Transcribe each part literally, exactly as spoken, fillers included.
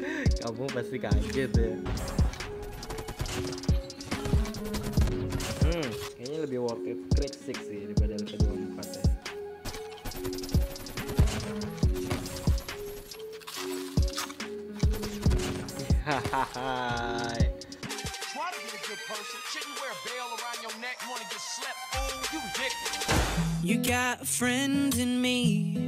Kamu pasti kaget ya. Hmm, kayaknya lebih worth it Craig Six sih daripada L K dua puluh empat ya. Hahaha. You got a friend in me.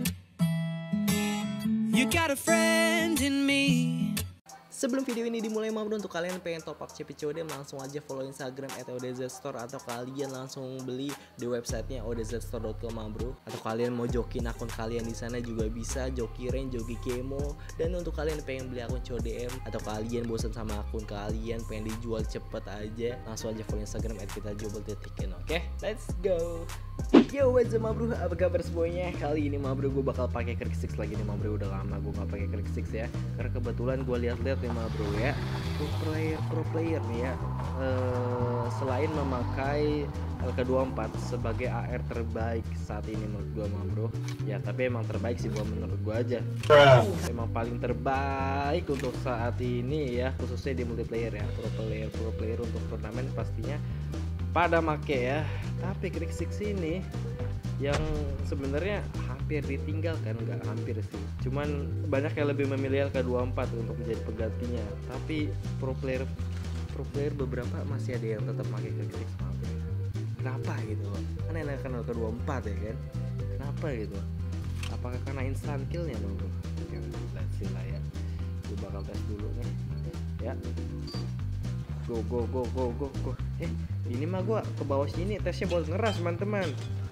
You got a friend in me. Sebelum video ini dimulai, Ma Bro, untuk kalian yang pengen top up C P C O D M, langsung aja follow Instagram at O D Z store, atau kalian langsung beli di websitenya o d z store dot com, Ma Bro. Atau kalian mau jokin akun kalian di sana juga bisa, joki Rain, joki Kemo. Dan untuk kalian yang pengen beli akun C O D M, atau kalian bosan sama akun kalian pengen dijual cepet aja, langsung aja follow Instagram at kita jobel titik. Oke, let's go. Yo, what's up, Ma Bro? Apa kabar semuanya? Kali ini, Ma Bro, gue bakal pakai Craig Six lagi nih, Ma Bro. Udah lama gue gak pakai Craig Six ya, karena kebetulan gue lihat-lihat nih, Ma Bro, ya, pro player pro player nih ya, uh, selain memakai L K dua puluh empat sebagai A R terbaik saat ini menurut gue, Ma Bro. Ya, tapi emang terbaik sih buat menurut gue aja. Emang paling terbaik untuk saat ini ya, khususnya di multiplayer ya. Pro player pro player untuk turnamen pastinya pada make ya. Tapi Craig Six ini yang sebenarnya hampir ditinggalkan, nggak hampir sih, cuman banyak yang lebih memilih L K dua puluh empat untuk menjadi penggantinya. Tapi pro player pro player beberapa masih ada yang tetap pakai Craig Six. Kenapa gitu loh? Kan enakan L K dua puluh empat ya kan? Kenapa gitu? Apakah karena instant killnya dong bro? Ya, let's see lah ya. Gue bakal tes dulu nih ya. Go go go go go go. Eh, ini mah gua ke bawah sini tesnya buat ngeras, teman-teman.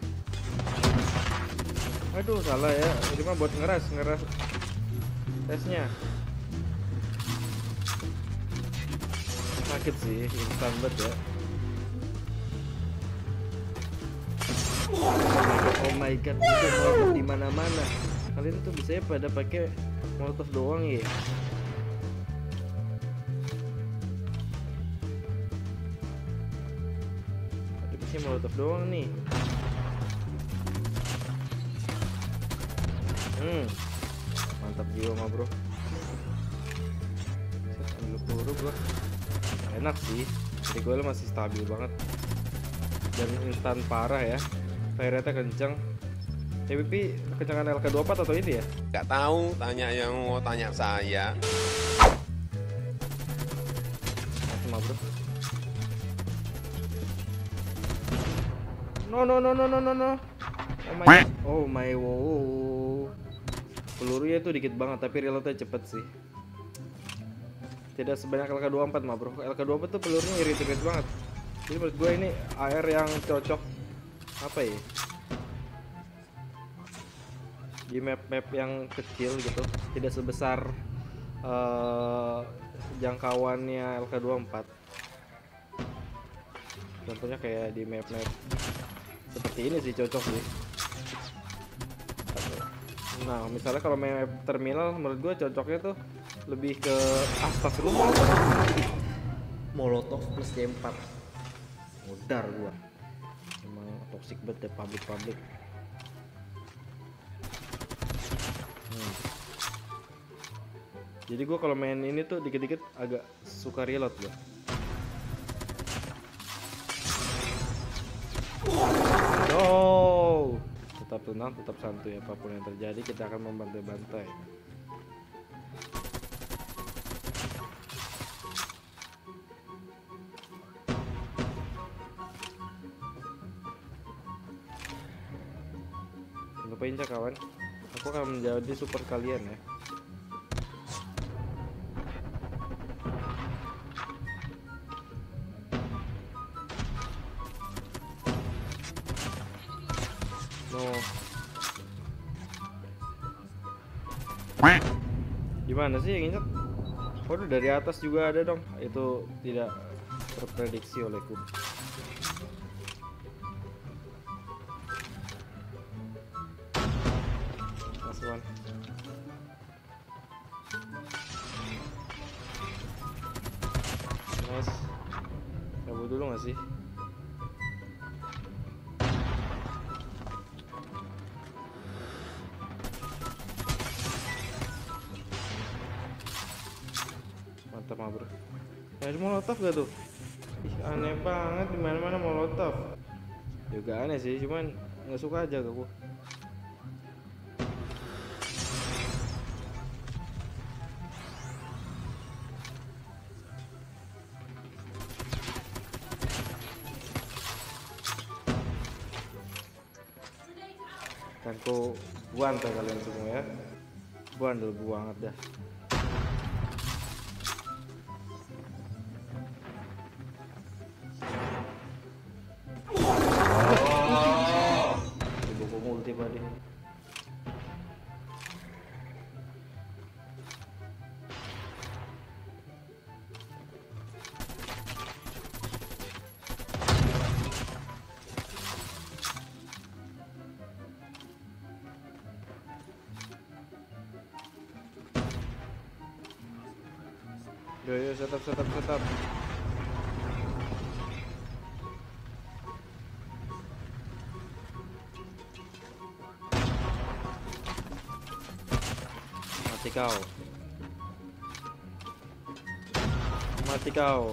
Aduh, salah ya. Ini mah buat ngeras, ngeras tesnya. Sakit sih, instan banget ya. Oh my god, itu molotov di mana-mana. Kalian tuh bisa pada pakai molotov doang ya. Molotov doang nih. Hmm, mantap jiwa, Ma Bro. Ambil peluru gua. Enak sih, recoil masih stabil banget dan instan parah ya. Fire rate kenceng. T V P kencangan L K dua puluh empat atau ini ya? Gak tahu, tanya yang mau tanya saya. Masih, Ma Bro. No no no no no no no. Oh my oh my wow. Pelurunya tuh dikit banget tapi reloadnya cepet sih. Tidak sebanyak L K dua puluh empat, Ma Bro. L K dua puluh empat tuh pelurunya irit-irit banget. Jadi menurut gue ini A R yang cocok apa ya? Di map-map yang kecil gitu, tidak sebesar uh, jangkauannya L K dua puluh empat. Contohnya kayak di map-map seperti ini sih cocok sih. Nah, misalnya kalau map terminal menurut gue cocoknya tuh lebih ke astagfirullah. Molotov plus D empat. Mudar gua. Emang toxic banget ya public-public. Hmm. Jadi gua kalau main ini tuh dikit-dikit agak suka reload gua. No, tetap tenang, tetap santuy, apapun yang terjadi kita akan membantai-bantai. Lupain aja kawan, aku akan menjadi support kalian ya. Gimana sih yang injak? Waduh, dari atas juga ada dong. Itu tidak terprediksi olehku. Masukan. Nice. Cabut dulu nggak sih? Mantap mah bro. Nah, itu molotov gak tuh? Ih, aneh banget di mana-mana molotov. Juga aneh sih, cuman nggak suka aja aku. Kan ku buantai kalian semua ya. Bandel banget dah. Buku multi tadi. Yo yo setup setup setup. Mati kau. Mati kau.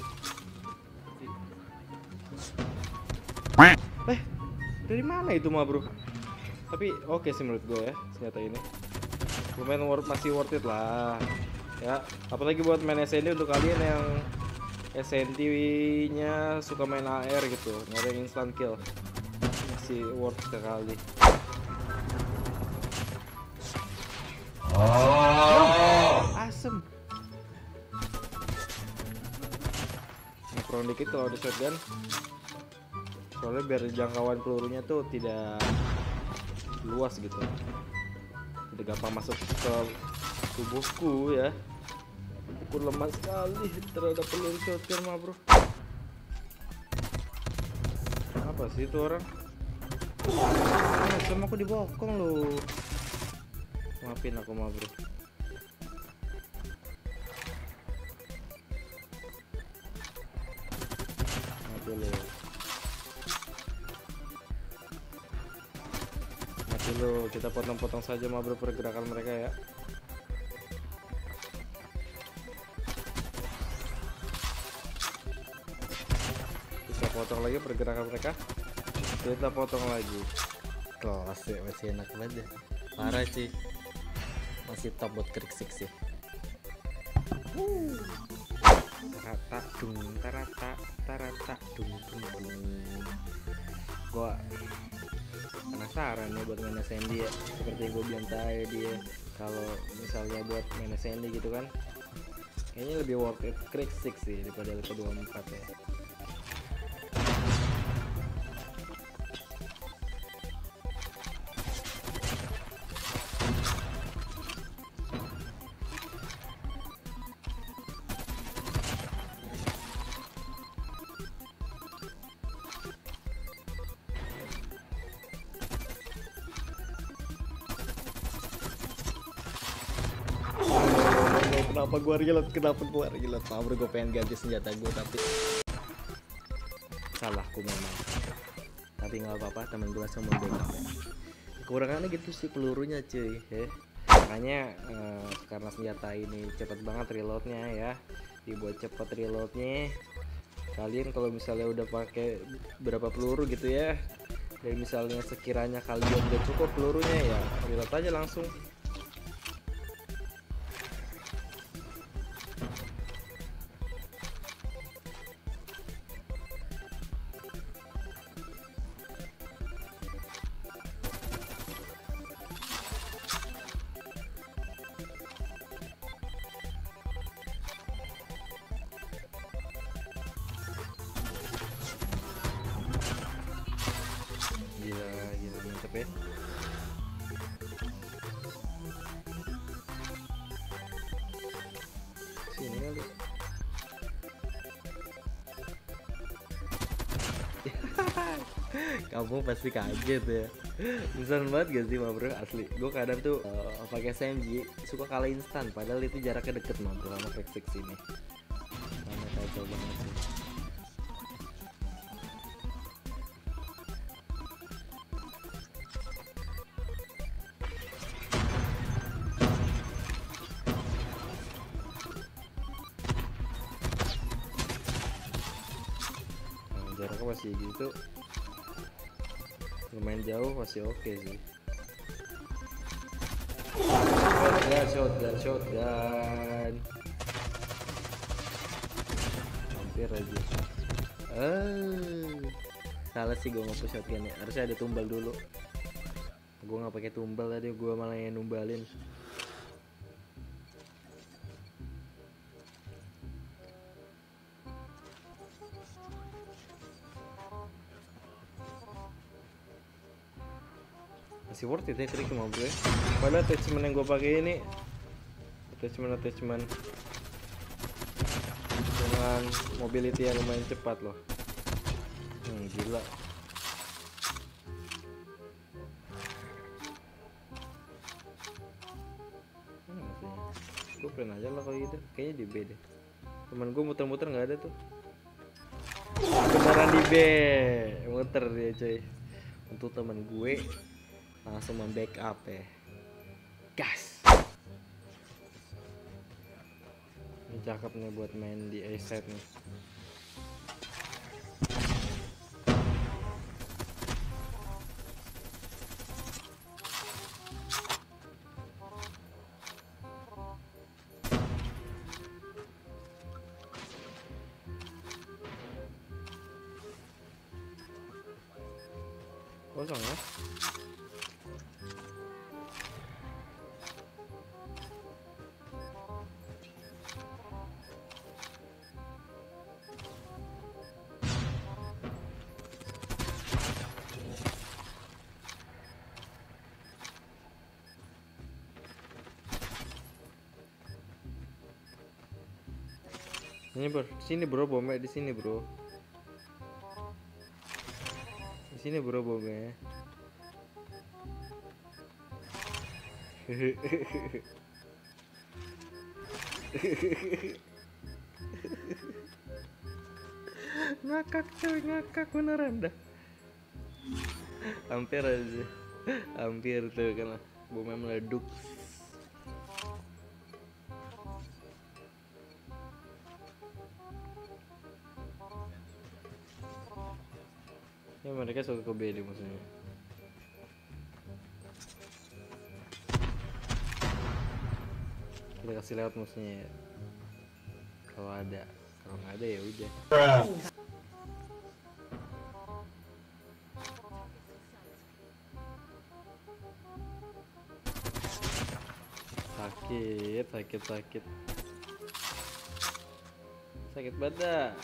Eh, dari mana itu mah bro? Tapi oke sih menurut gue ya senjata ini. Lumayan worth, masih worth it lah. Ya, apalagi buat main S N D untuk kalian yang S N D-nya suka main A R gitu, nyari instant kill. Masih worth sekali. Oh, asem. Ngeprong dikit kalau ada shotgun. Soalnya biar jangkauan pelurunya tuh tidak luas gitu. Tidak gampang masuk ke tubuhku ya. Aku lemah sekali terhadap peluru shotgun mah bro. Apa sih itu orang? Ah, sama aku dibokong loh. Maafin aku mah bro. Mati lo. Mati lo. Kita potong-potong saja mah bro pergerakan mereka ya. Potong lagi pergerakan mereka, kita potong lagi. Kelas ya, masih enak banget. Parah sih, masih top buat krik six sih. Tarata dung, tarata, tarata dung dung dung. Gua penasaran nih buat main S N D ya. Seperti yang gue bilang tadi dia, kalau misalnya buat main S N D gitu kan, kayaknya lebih worth it krik six sih daripada L P dua puluh empat ya. Kenapa gua reload? Kenapa gua reload? Power gua pengen ganti senjata gua tapi salahku memang. Tapi nggak apa-apa, temen gua langsung membackup ya. Kekurangannya gitu sih pelurunya cuy ya. Makanya eh, karena senjata ini cepet banget reloadnya ya, dibuat cepet reloadnya. Kalian kalau misalnya udah pakai berapa peluru gitu ya, dan misalnya sekiranya kalian udah cukup pelurunya ya reload aja langsung. Gila, gila mantep ya. Sini kali. Kamu pasti kaget ya. Instan banget gak sih mah bro, asli. Gue kadang tuh uh, pakai S M G suka kalah instan, padahal itu jaraknya deket mah bro sama Krik six ini. Karena kacau banget sih. masih gitu, lumayan jauh masih oke sih. Shotgun, shotgun, shotgun. Hampir aja. Eh, salah sih gue nge-push shotgun ya. Harusnya ada tumbal dulu. Gue nggak pakai tumbal tadi, gue malah yang numbalin. Masih worth it ya trik sama gue. Padahal attachment yang gue pakai ini attachment attachment dengan mobility yang lumayan cepat loh. Hmm, gila. Hmm, gue plan aja lah kalau gitu. Kayaknya di B deh. Temen gue muter-muter nggak ada tuh. Beneran di B, muter dia coy. Untuk temen gue langsung membackup ya. Gas. Ini cakep nih buat main di A-side nih. Kosong ya. Ini bro, di sini bro, bomnya di sini bro. Di sini bro bomnya. Ngakak coy, ngakak beneran dah. Hampir aja, hampir tuh kan bomnya meleduk. Ya mereka suka ke B D maksudnya. Kita kasih lewat musuhnya ya. Kalau ada, kalau nggak ada ya udah. Sakit, sakit, sakit. Sakit badan.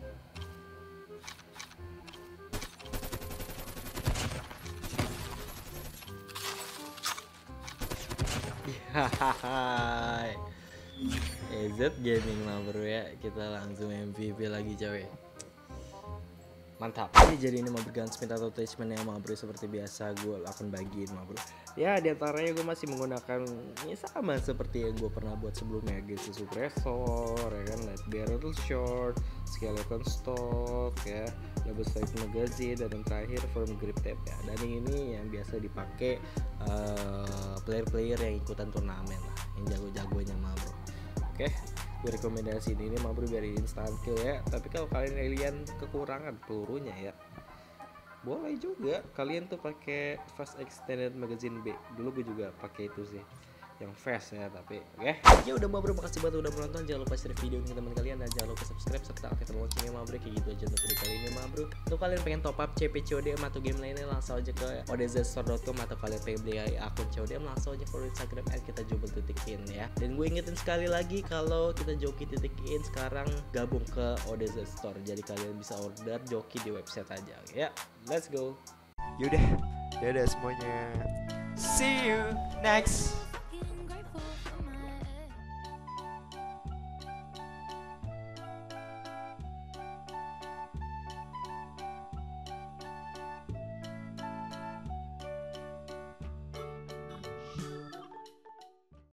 Hai, E Z Gaming lah bro ya, kita langsung M V P lagi coy. Mantap. Ini jadi ini mau gunsmith atau attachment yang mau bro, seperti biasa gue akan bagiin mau bro. Ya diantaranya gue masih menggunakan ini sama seperti yang gue pernah buat sebelumnya, Gauge suppressor ya kan, light barrel short, skeleton stock ya, double size magazine, dan yang terakhir firm grip tape ya. Dan ini yang biasa dipakai uh, player-player yang ikutan turnamen lah, yang jago-jagonya mah bro. Oke, gue rekomendasiin ini mah bro biar instant kill ya. Tapi kalau kalian alien kekurangan pelurunya ya, boleh juga kalian tuh pakai fast extended magazine B. Dulu gue juga pakai itu sih, yang fast ya. Tapi oke okay. Ya udah mah bro, makasih banget udah menonton. Jangan lupa share video ini ke teman kalian, dan jangan lupa subscribe serta aktifkan loncengnya mah bro. Kayak gitu aja untuk video kali ini mah bro. Untuk kalian pengen top up C P C O D M atau game lainnya, langsung aja ke o d z store dot com. Atau kalian pengen beli akun C O D M, langsung aja follow Instagram at kita jubel titikin ya. Dan gue ingetin sekali lagi, kalau kita joki titikin sekarang gabung ke O D Z Store, jadi kalian bisa order joki di website aja ya. Let's go. Yaudah, dadah semuanya. See you next